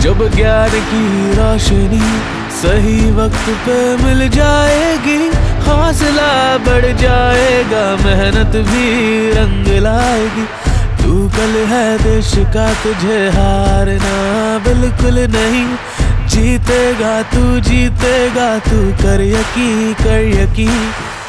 जब ज्ञान की रोशनी सही वक्त पे मिल जाएगी, हौसला बढ़ जाएगा, मेहनत भी रंग लाएगी। तू कल है देश का, तुझे हारना बिल्कुल नहीं। जीतेगा तू कर यकीन, कर यकीन।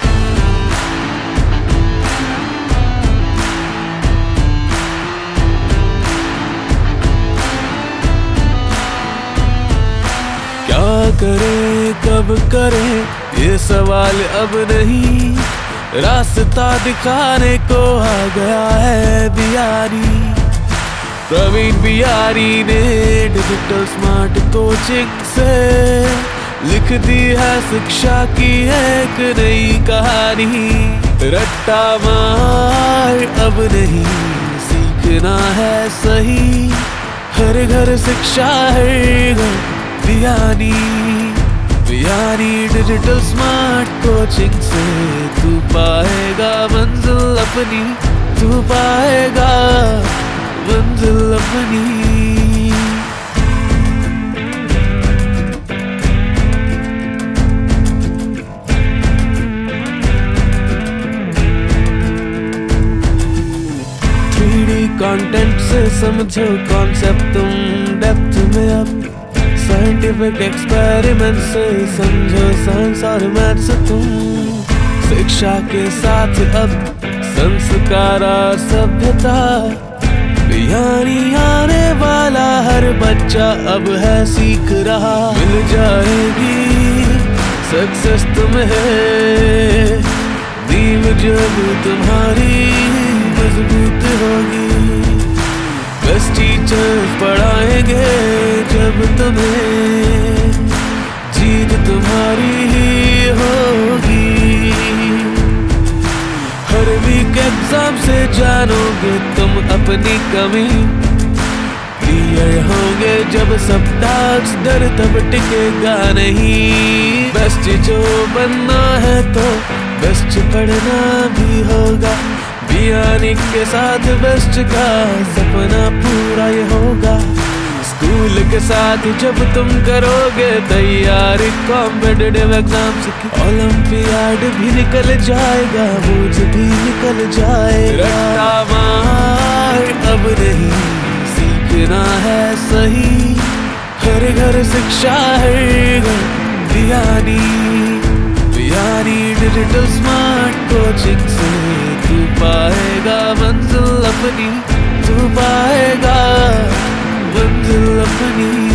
क्या करें कब करें ये सवाल अब नहीं, रास्ता दिखाने को आ गया है बिहारी। प्रवीण बिहारी ने डिजिटल स्मार्ट कोचिंग से लिख दी है शिक्षा की एक नई कहानी। रट्टा मार अब नहीं, सीखना है सही, हर घर शिक्षा हर घर Bihari. Bihari digital smart coaching से तू पाएगा मंजिल अपनी, तू पाएगा मंजिल अपनी। कंटेंट से समझो कॉन्सेप्ट तुम डेप्थ में, अब साइंटिफिक एक्सपेरिमेंट से समझो साइंस और मैथ्स तुम। शिक्षा के साथ अब संस्कार और सभ्यता, बिहारी आने वाला हर बच्चा अब है सीख रहा। मिल जाएगी सक्सेस तुम्हें, नींव जब तुम्हारी मजबूत होगी। बेस्ट टीचर्स पढ़ाएंगे जब तुम्हें, जीत तुम्हारी ही होगी। हर वीक एग्जाम से जानोगे तुम अपनी कमी, क्लियर होंगे जब सब डाउट्स, डर तब टिकेगा नहीं। बेस्ट जो बनना है तो बेस्ट पढ़ना भी होगा, बिहारी के साथ बेस्ट का सपना पूरा ये होगा। स्कूल के साथ जब तुम करोगे तैयारी कॉम्पिटिटिव एग्जाम्स की, ओलंपियाड भी निकल जाएगा, बोझ भी निकल जाएगा। रट्टा मार अब नहीं, सीखना है सही, हर घर शिक्षा हर घर Bihari. Bihari digital smart coaching से तू पाएगा मंजिल अपनी, तू पाएगा मंजिल अपनी।